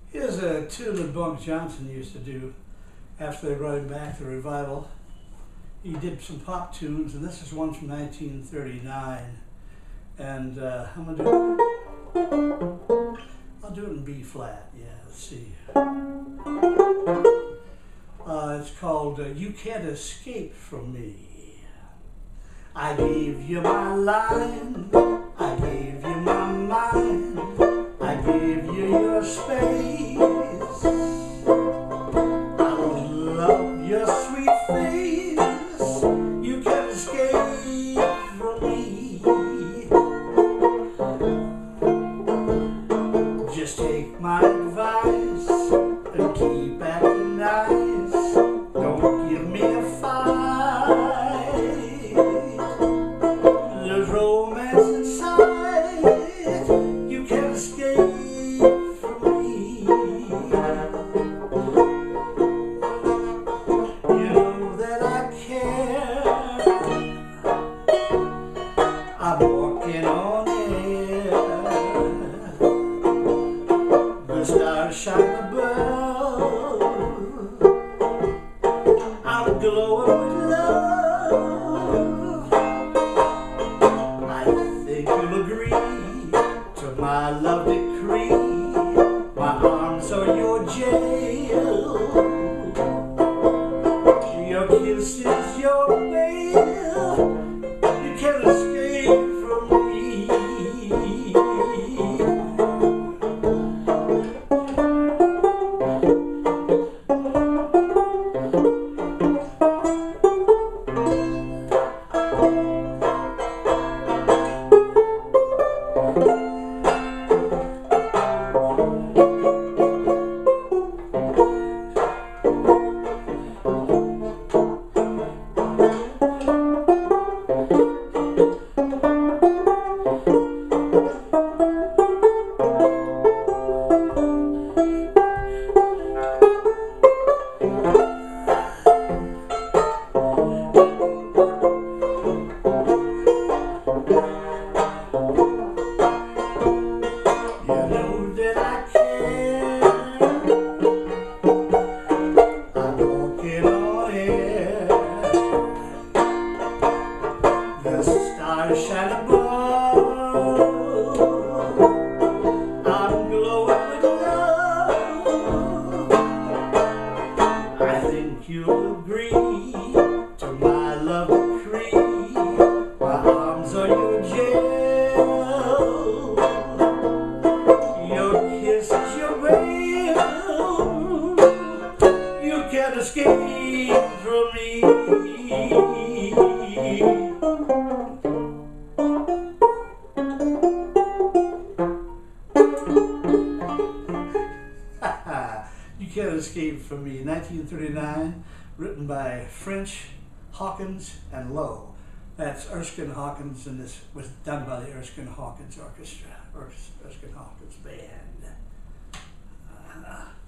Here's a tune that Bunk Johnson used to do after they brought him back to revival. He did some pop tunes, and this is one from 1939. And I'm gonna I'll do it in B flat. Yeah, let's see. It's called "You Can't Escape From Me." I gave you my line, I gave you my mind, I gave you your space. I love your sweet face. You can't escape from me. Just take my advice and keep acting nice. Don't give me a fight. There's romance inside. You can't escape from me. You know that I care. I'm walking on air. The stars shine above. I'm glowing with love. I think you'll agree to my love decree. My arms are your jail. Your kiss is your bail. You can't escape from me. You Can't Escape From Me, 1939, written by French, Hawkins, and Lowe. That's Erskine Hawkins, and this was done by the Erskine Hawkins Orchestra, or Erskine Hawkins Band.